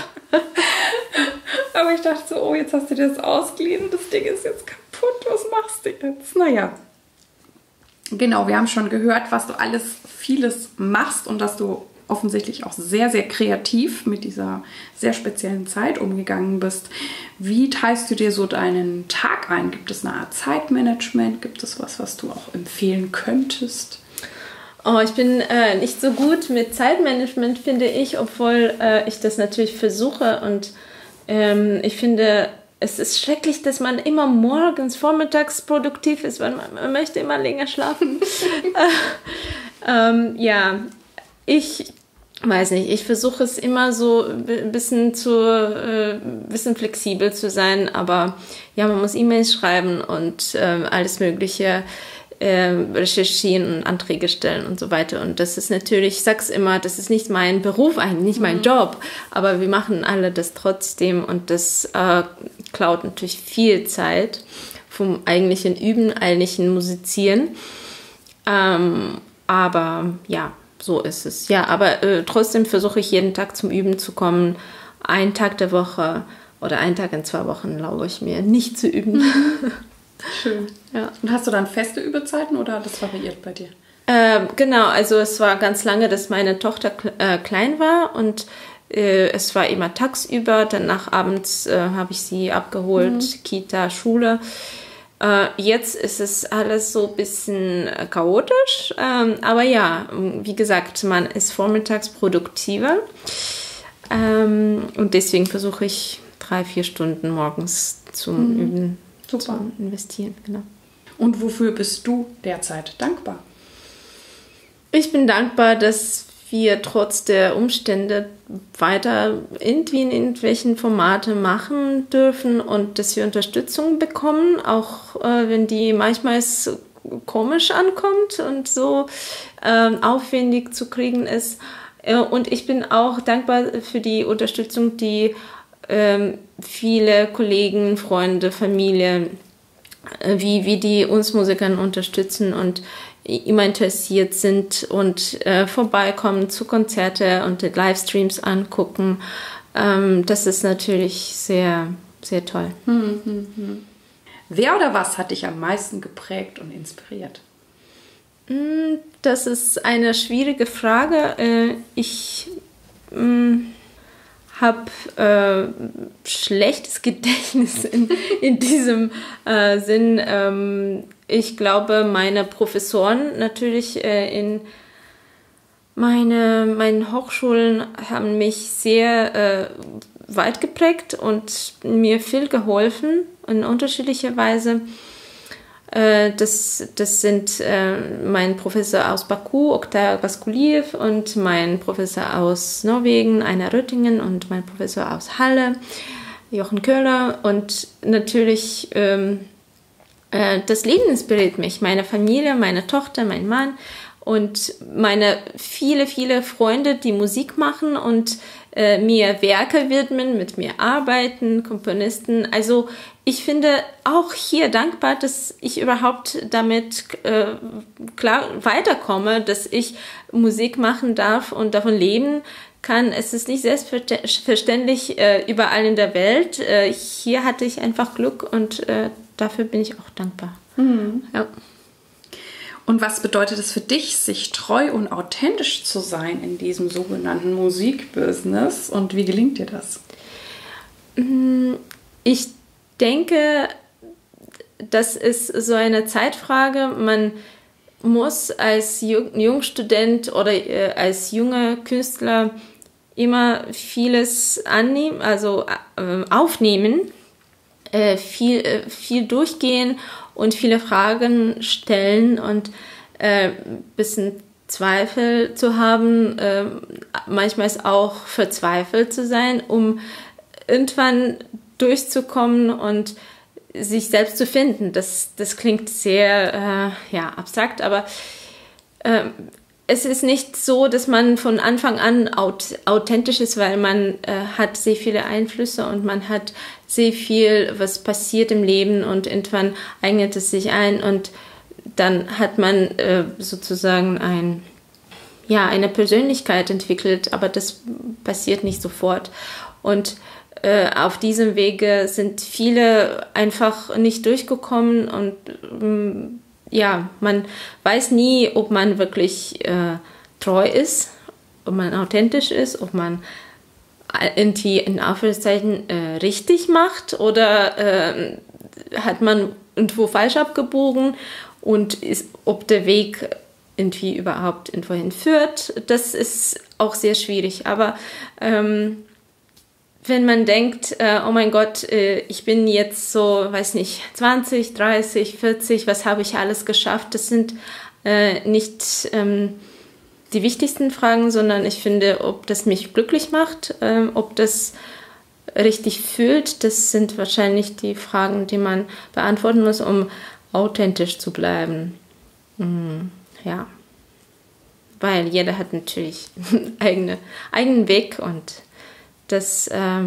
Aber ich dachte so, oh, jetzt hast du dir das ausgeliehen und das Ding ist jetzt kaputt. Was machst du jetzt? Naja. Genau, wir haben schon gehört, was du alles, vieles machst und dass du offensichtlich auch sehr, sehr kreativ mit dieser sehr speziellen Zeit umgegangen bist. Wie teilst du dir so deinen Tag ein? Gibt es eine Art Zeitmanagement? Gibt es was, was du auch empfehlen könntest? Oh, ich bin äh, nicht so gut mit Zeitmanagement, finde ich, obwohl äh, ich das natürlich versuche. Und ähm, ich finde, es ist schrecklich, dass man immer morgens, vormittags produktiv ist, weil man, man möchte immer länger schlafen. ähm, ja, ich weiß nicht, ich versuche es immer so ein bisschen, zu, äh, bisschen flexibel zu sein, aber ja, man muss E-Mails schreiben und äh, alles Mögliche äh, recherchieren und Anträge stellen und so weiter. Und das ist natürlich, ich sag's immer, das ist nicht mein Beruf eigentlich, nicht mein mhm. Job, aber wir machen alle das trotzdem und das äh, klaut natürlich viel Zeit vom eigentlichen Üben, eigentlichen Musizieren. Ähm, aber ja, so ist es. Ja, aber äh, trotzdem versuche ich jeden Tag zum Üben zu kommen. Einen Tag der Woche oder einen Tag in zwei Wochen erlaube ich mir nicht zu üben. Schön. Ja. Und hast du dann feste Übezeiten oder das variiert bei dir? Äh, genau, also es war ganz lange, dass meine Tochter äh, klein war und äh, es war immer tagsüber. Danach abends äh, habe ich sie abgeholt, mhm. Kita, Schule. Uh, jetzt ist es alles so ein bisschen chaotisch, ähm, aber ja, wie gesagt, man ist vormittags produktiver ähm, und deswegen versuche ich drei, vier Stunden morgens zum mhm. Üben Super. zu investieren. Genau. Und wofür bist du derzeit dankbar? Ich bin dankbar, dass wir trotz der Umstände weiter irgendwie in irgendwelchen Formate machen dürfen und dass wir Unterstützung bekommen, auch äh, wenn die manchmal komisch ankommt und so äh, aufwendig zu kriegen ist. Äh, und ich bin auch dankbar für die Unterstützung, die äh, viele Kollegen, Freunde, Familie, äh, wie, wie die uns Musikern unterstützen und immer interessiert sind und äh, vorbeikommen zu Konzerte und die Livestreams angucken. Ähm, das ist natürlich sehr, sehr toll. Hm, hm, hm. Wer oder was hat dich am meisten geprägt und inspiriert? Das ist eine schwierige Frage. Äh, ich mh, habe äh, schlechtes Gedächtnis in, in diesem äh, Sinn. Ähm, ich glaube, meine Professoren natürlich äh, in meine, meinen Hochschulen haben mich sehr äh, weit geprägt und mir viel geholfen in unterschiedlicher Weise. Äh, das, das sind äh, mein Professor aus Baku, Oktar Vaskuliev, und mein Professor aus Norwegen, Einar Röttingen, und mein Professor aus Halle. Jochen Köhler und natürlich ähm, äh, das Leben inspiriert mich, meine Familie, meine Tochter, mein Mann und meine viele, viele Freunde, die Musik machen und äh, mir Werke widmen, mit mir arbeiten, Komponisten. Also ich finde auch hier dankbar, dass ich überhaupt damit äh, klar weiterkomme, dass ich Musik machen darf und davon leben kann. Es ist nicht selbstverständlich äh, überall in der Welt. Äh, hier hatte ich einfach Glück und äh, dafür bin ich auch dankbar. Mhm. Ja. Und was bedeutet es für dich, sich treu und authentisch zu sein in diesem sogenannten Musikbusiness? Und wie gelingt dir das? Ich denke, das ist so eine Zeitfrage. Man muss als Jungstudent oder äh, als junger Künstler immer vieles annehmen, also äh, aufnehmen, äh, viel, äh, viel durchgehen und viele Fragen stellen und ein äh, bisschen Zweifel zu haben, äh, manchmal ist auch verzweifelt zu sein, um irgendwann durchzukommen und sich selbst zu finden. Das, das klingt sehr äh, ja, abstrakt, aber äh, es ist nicht so, dass man von Anfang an aut- authentisch ist, weil man äh, hat sehr viele Einflüsse und man hat sehr viel, was passiert im Leben und irgendwann eignet es sich ein und dann hat man äh, sozusagen ein, ja, eine Persönlichkeit entwickelt, aber das passiert nicht sofort. Und äh, auf diesem Wege sind viele einfach nicht durchgekommen und ähm, ja, man weiß nie, ob man wirklich äh, treu ist, ob man authentisch ist, ob man irgendwie in Anführungszeichen äh, richtig macht oder äh, hat man irgendwo falsch abgebogen und ist, ob der Weg irgendwie überhaupt irgendwo hinführt. Das ist auch sehr schwierig, aber ähm, wenn man denkt, äh, oh mein Gott, äh, ich bin jetzt so, weiß nicht, zwanzig, dreißig, vierzig, was habe ich alles geschafft? Das sind äh, nicht ähm, die wichtigsten Fragen, sondern ich finde, ob das mich glücklich macht, äh, ob das richtig fühlt, das sind wahrscheinlich die Fragen, die man beantworten muss, um authentisch zu bleiben. Mhm, ja, weil jeder hat natürlich einen eigene, eigenen Weg und Das, äh,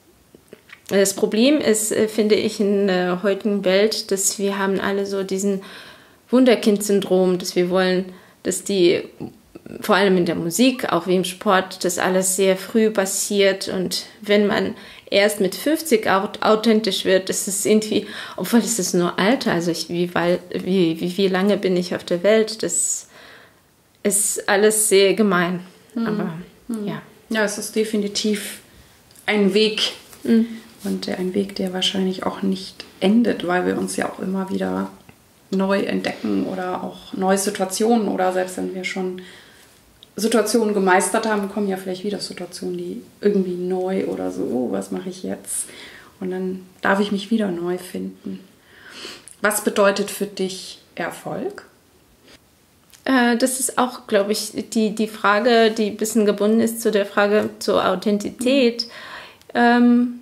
das Problem ist, äh, finde ich, in der heutigen Welt, dass wir haben alle so diesen Wunderkind-Syndrom, dass wir wollen, dass die, vor allem in der Musik, auch wie im Sport, das alles sehr früh passiert und wenn man erst mit fünfzig authentisch wird, ist es irgendwie, obwohl es ist nur Alter, also ich, wie, wie, wie, wie lange bin ich auf der Welt, das ist alles sehr gemein, mhm. aber mhm. ja. Ja, es ist definitiv ein Weg mhm. und ein Weg, der wahrscheinlich auch nicht endet, weil wir uns ja auch immer wieder neu entdecken oder auch neue Situationen oder selbst wenn wir schon Situationen gemeistert haben, kommen ja vielleicht wieder Situationen, die irgendwie neu oder so, oh, was mache ich jetzt? Und dann darf ich mich wieder neu finden. Was bedeutet für dich Erfolg? Äh, das ist auch, glaube ich, die, die Frage, die ein bisschen gebunden ist zu der Frage zur Authentizität. Mhm. Ähm,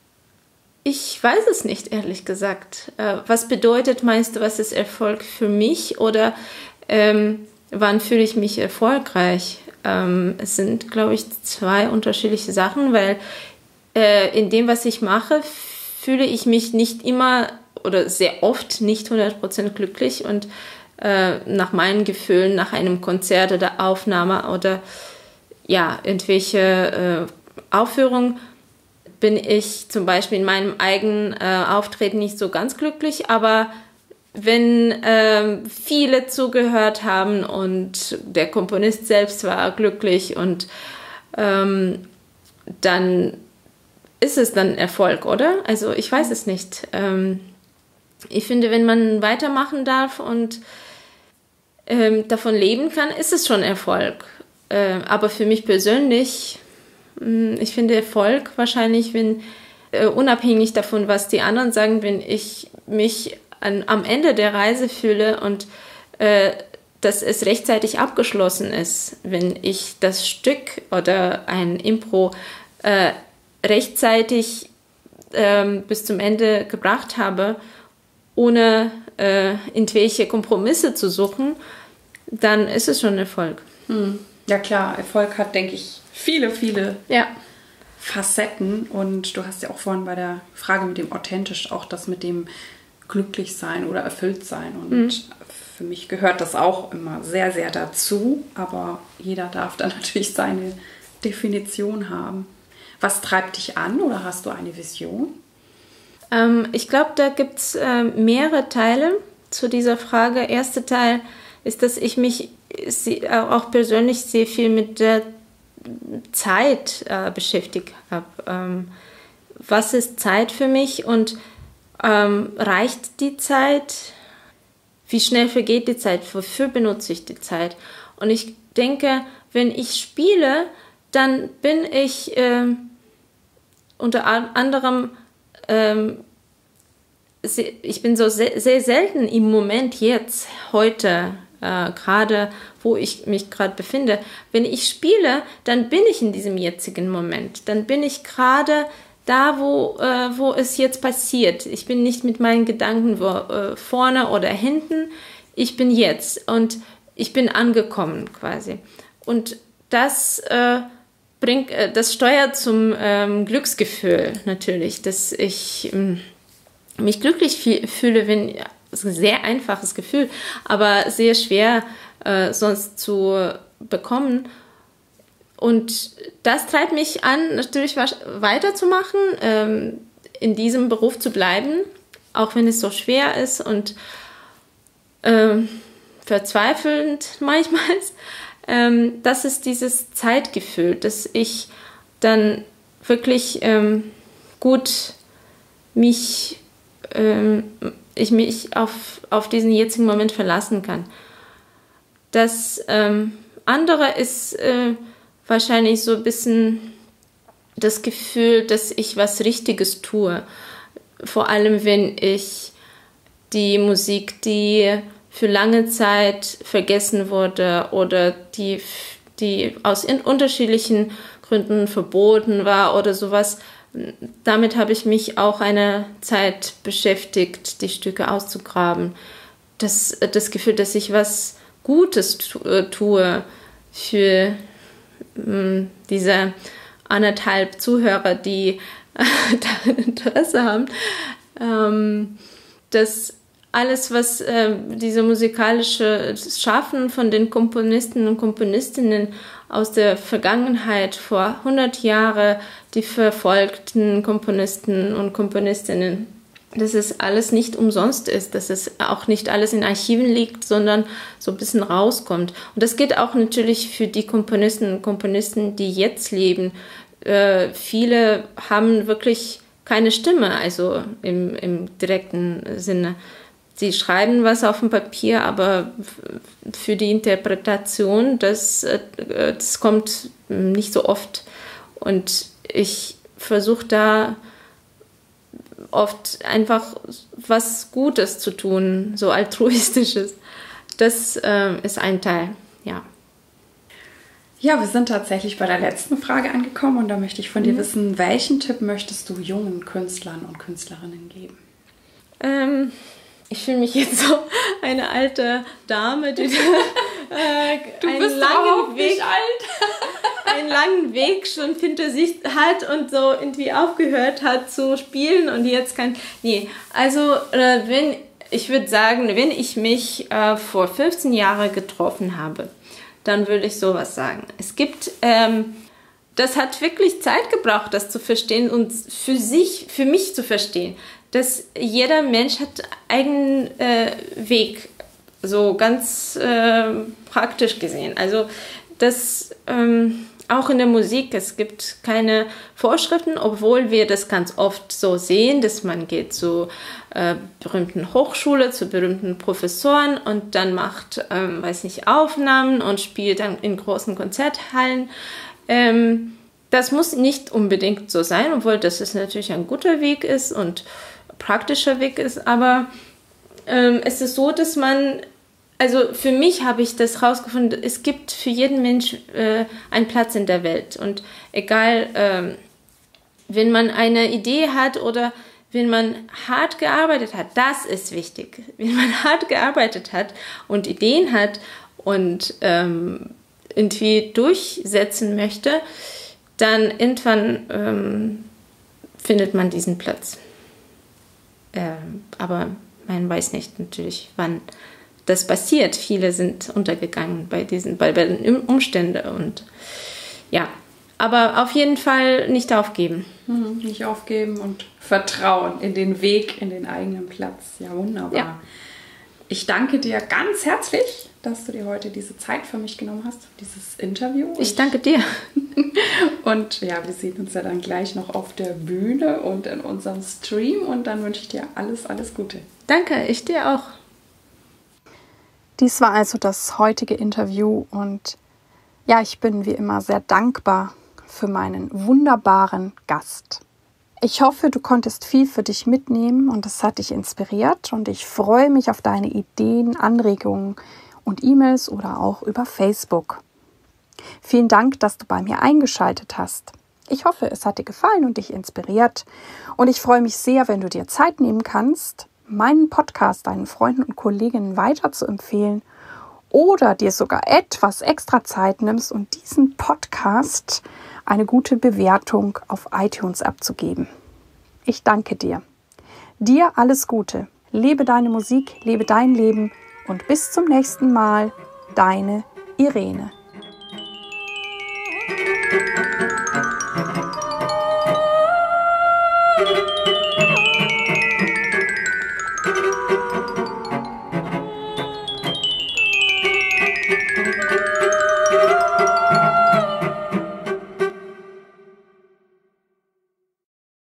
ich weiß es nicht, ehrlich gesagt. Äh, was bedeutet, meinst du, was ist Erfolg für mich oder ähm, wann fühle ich mich erfolgreich? Ähm, es sind, glaube ich, zwei unterschiedliche Sachen, weil äh, in dem, was ich mache, fühle ich mich nicht immer oder sehr oft nicht hundert Prozent glücklich und äh, nach meinen Gefühlen, nach einem Konzert oder Aufnahme oder ja, irgendwelche äh, Aufführung bin ich zum Beispiel in meinem eigenen äh, Auftreten nicht so ganz glücklich, aber wenn äh, viele zugehört haben und der Komponist selbst war glücklich und ähm, dann ist es dann Erfolg, oder? Also ich weiß es nicht. Ähm, ich finde, wenn man weitermachen darf und ähm, davon leben kann, ist es schon Erfolg. Äh, aber für mich persönlich, mh, ich finde Erfolg wahrscheinlich, wenn äh, unabhängig davon, was die anderen sagen, wenn ich mich an, am Ende der Reise fühle und äh, dass es rechtzeitig abgeschlossen ist, wenn ich das Stück oder ein Impro äh, rechtzeitig ähm, bis zum Ende gebracht habe, ohne äh, irgendwelche Kompromisse zu suchen, dann ist es schon Erfolg. Hm. Ja klar, Erfolg hat, denke ich, viele, viele ja. Facetten. Und du hast ja auch vorhin bei der Frage mit dem authentisch auch das mit dem glücklich sein oder erfüllt sein. Und mhm. für mich gehört das auch immer sehr, sehr dazu. Aber jeder darf dann natürlich seine Definition haben. Was treibt dich an oder hast du eine Vision? Ähm, ich glaube, da gibt es äh, mehrere Teile zu dieser Frage. Erster Teil ist, dass ich mich auch persönlich sehr viel mit der Zeit äh, beschäftigt habe. Ähm, was ist Zeit für mich und ähm, reicht die Zeit? Wie schnell vergeht die Zeit? Wofür benutze ich die Zeit? Und ich denke, wenn ich spiele, dann bin ich äh, unter anderem, ähm, sehr, ich bin so sehr, sehr selten im Moment jetzt, heute, äh, gerade wo ich mich gerade befinde. Wenn ich spiele, dann bin ich in diesem jetzigen Moment. Dann bin ich gerade da, wo, äh, wo es jetzt passiert. Ich bin nicht mit meinen Gedanken wo, äh, vorne oder hinten. Ich bin jetzt und ich bin angekommen quasi. Und das äh, bringt, äh, das steuert zum ähm, Glücksgefühl natürlich, dass ich ähm, mich glücklich fühle, wenn, das ist ein sehr einfaches Gefühl, aber sehr schwer äh, sonst zu bekommen. Und das treibt mich an, natürlich weiterzumachen, ähm, in diesem Beruf zu bleiben, auch wenn es so schwer ist und ähm, verzweifelnd manchmal. Ähm, das ist dieses Zeitgefühl, dass ich dann wirklich ähm, gut mich, ähm, ich mich auf, auf diesen jetzigen Moment verlassen kann. Das ähm, andere ist äh, wahrscheinlich so ein bisschen das Gefühl, dass ich was Richtiges tue. Vor allem, wenn ich die Musik, die für lange Zeit vergessen wurde oder die, die aus unterschiedlichen Gründen verboten war oder sowas, damit habe ich mich auch eine Zeit beschäftigt, die Stücke auszugraben. Das, das Gefühl, dass ich was Gutes tue für diese anderthalb Zuhörer, die da Interesse haben, ähm, dass alles, was äh, diese musikalische Schaffen von den Komponisten und Komponistinnen aus der Vergangenheit vor hundert Jahren, die verfolgten Komponisten und Komponistinnen, dass es alles nicht umsonst ist, dass es auch nicht alles in Archiven liegt, sondern so ein bisschen rauskommt. Und das geht auch natürlich für die Komponisten und Komponisten, die jetzt leben. Äh, viele haben wirklich keine Stimme, also im, im direkten Sinne. Sie schreiben was auf dem Papier, aber für die Interpretation, das, das kommt nicht so oft. Und ich versuche da oft einfach was Gutes zu tun, so altruistisches. Das äh, ist ein Teil, ja. Ja, wir sind tatsächlich bei der letzten Frage angekommen und da möchte ich von mhm. dir wissen, welchen Tipp möchtest du jungen Künstlern und Künstlerinnen geben? Ähm, ich fühle mich jetzt so eine alte Dame, die äh, du einen bist langen Weg, nicht alt. einen langen Weg schon hinter sich hat und so irgendwie aufgehört hat zu spielen und jetzt kann... Nee, also äh, wenn, ich würde sagen, wenn ich mich äh, vor fünfzehn Jahren getroffen habe, dann würde ich sowas sagen. Es gibt, ähm, das hat wirklich Zeit gebraucht, das zu verstehen und für sich, für mich zu verstehen, dass jeder Mensch hat einen eigenen äh, Weg, so ganz äh, praktisch gesehen. Also das ähm, auch in der Musik, es gibt keine Vorschriften, obwohl wir das ganz oft so sehen, dass man geht zu äh, berühmten Hochschule, zu berühmten Professoren und dann macht, ähm, weiß nicht, Aufnahmen und spielt dann in großen Konzerthallen. Ähm, das muss nicht unbedingt so sein, obwohl das ist natürlich ein guter Weg ist und praktischer Weg ist, aber ähm, es ist so, dass man, also für mich habe ich das rausgefunden, es gibt für jeden Mensch äh, einen Platz in der Welt und egal ähm, wenn man eine Idee hat oder wenn man hart gearbeitet hat, das ist wichtig. Wenn man hart gearbeitet hat und Ideen hat und ähm, irgendwie durchsetzen möchte, dann irgendwann ähm, findet man diesen Platz. Ähm, aber man weiß nicht natürlich, wann das passiert. Viele sind untergegangen bei diesen, bei, bei den Umständen und ja, aber auf jeden Fall nicht aufgeben. Mhm, nicht aufgeben und vertrauen in den Weg, in den eigenen Platz. Ja, wunderbar. Ja. Ich danke dir ganz herzlich, dass du dir heute diese Zeit für mich genommen hast, dieses Interview. Ich danke dir. Und ja, wir sehen uns ja dann gleich noch auf der Bühne und in unserem Stream. Und dann wünsche ich dir alles, alles Gute. Danke, ich dir auch. Dies war also das heutige Interview. Und ja, ich bin wie immer sehr dankbar für meinen wunderbaren Gast. Ich hoffe, du konntest viel für dich mitnehmen und es hat dich inspiriert. Und ich freue mich auf deine Ideen, Anregungen und E-Mails oder auch über Facebook. Vielen Dank, dass du bei mir eingeschaltet hast. Ich hoffe, es hat dir gefallen und dich inspiriert. Und ich freue mich sehr, wenn du dir Zeit nehmen kannst, meinen Podcast deinen Freunden und Kolleginnen weiter zu empfehlen oder dir sogar etwas extra Zeit nimmst und diesen Podcast eine gute Bewertung auf iTunes abzugeben. Ich danke dir. Dir alles Gute. Lebe deine Musik, lebe dein Leben und bis zum nächsten Mal, deine Irene.